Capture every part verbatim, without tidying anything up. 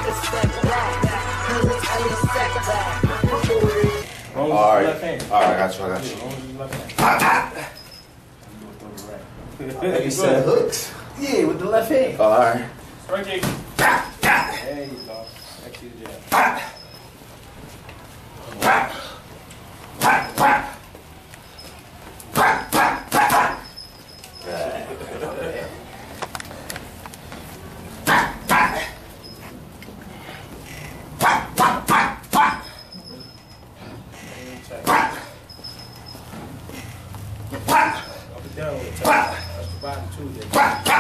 All right, all right, I got you, I got you. You said hooks? Yeah, with the left hand. Oh, all right. Strike kick. There you go. Back to the jab. Up and down with the top. That's the bottom too. There.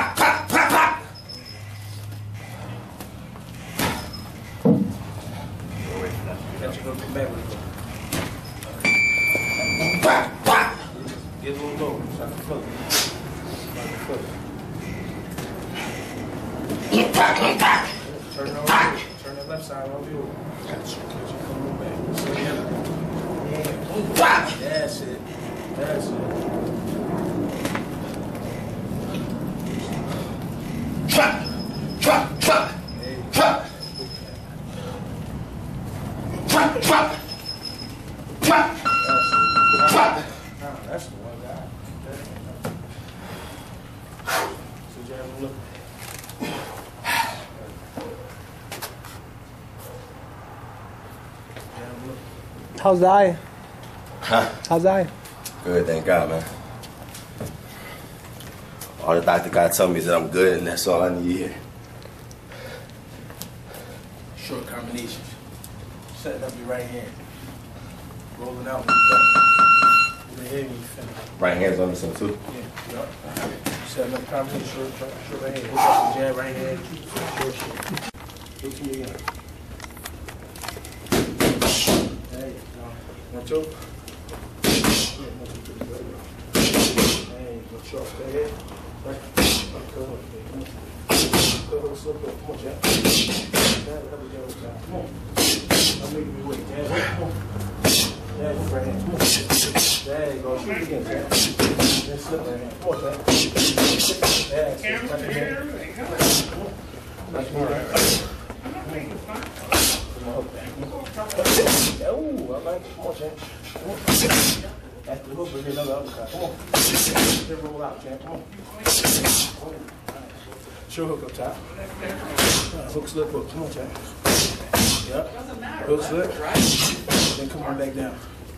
Catch you gonna come back with it. Get a little lower. So I can float. So I can float. Turn it over. Turn that left side over here. Catch you. Catch you. Come on back. So yeah. That's it. That's it. Trap, trap, trap, trap, trap, trap, trap, trap. That's the one guy. So you have a look. How's the eye? Huh? How's the eye? Good, thank God, man. All the doctor gotta tell me is that I'm good, and that's all I need here. Short combinations. Setting up your right hand. Rolling out with the head when you finish. Right hand's on this one too. Yeah, yup. Setting up combination, short, short, short right hand. Hook up the jab, right hand. Short, short. Look to me again. There you go. One, two. Yeah, one, two, three. There you go. There you go. Short, stay here. Right. Come on. Come on, slip up. Come on, jab. Come on. I'm making me wait. Jab. Come on. Jab, right hand. Come on. There you go. Shoot it again, jab. Then slip right hand. Come on, jab. There you go. Touch your hand. Come on. Touch your hand. Come on, hook back. Ooh, I like it. Come on, jab. Come on. After the hook, we'll get another uppercut. Come on. Then roll out, jab. Come on. Sure hook up top. Uh, hook slip hook. Come on, jab. Yep. Hook slip. Then come on back down.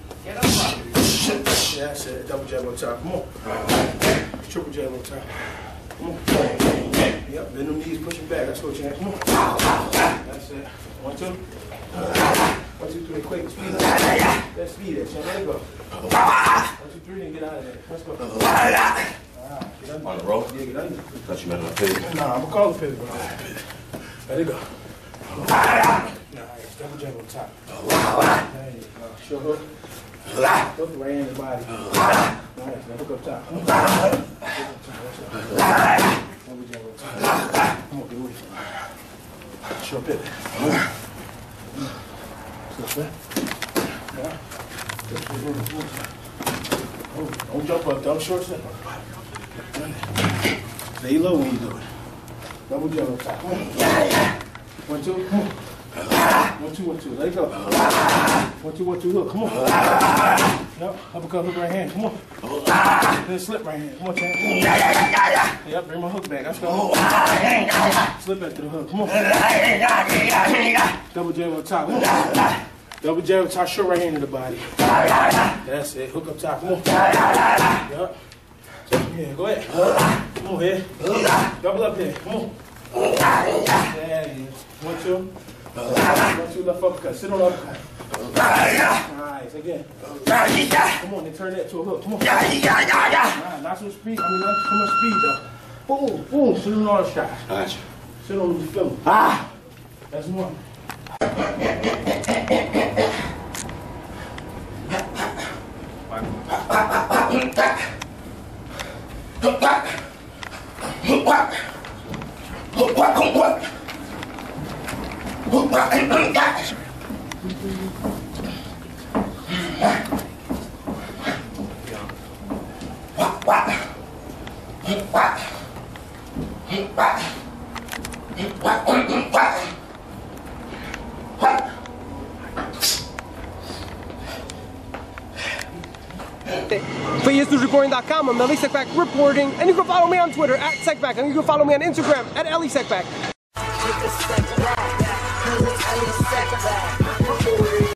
Yeah, that's it. Double jab on top. Come on. Triple jab on top. Come on. Yep. Bend them knees, push them back. Let's go, jab. Come on. That's it. One, two. One, two, three. Quick. Speed up. Let's speed it. Let it go. One, two, three. Then get out of there. Let's go. On the rope? Yeah, get under. Thought you meant on the pivot. Nah, I'm gonna call it pivot, bro. Let it go. Nice. Double jab on top. There you go. Sure hook. Hook right in the body. Nice. Now hook up top. Hook up top. Double jab on top. Come on, get away from it. Sure pivot. Slip back. Yeah. Oh, don't jump up. Don't short step. Lay low when you do it. Double jab on top. One, two, come on. One, two, one, two. Let it go. One, two, one, two, hook. Come on. Yep. Uppercut, hook right hand. Come on. Then slip right hand. Come on, champ. Yep. Bring my hook back. Let's go. Slip after the hook. Come on. Double jab on top. Come on. Double jab on top. Short right hand in the body. That's it. Hook up top. Come on. Yep. Yeah, go ahead. Come on here. Double up here. Come on. There it is. One, two. One, two, left uppercut. Sit on uppercut. Nice. Again. Come on, then turn that to a hook. Come on. Nah, not so speed. I mean, not too much speed, though. Boom, boom. Sit on all the shots. Gotcha. Sit on the film. Ah! That's one. Gente. For E S News Reporting dot com, I'm Ellie Secback reporting, and you can follow me on Twitter at Secback, and you can follow me on Instagram at Ellie Secback.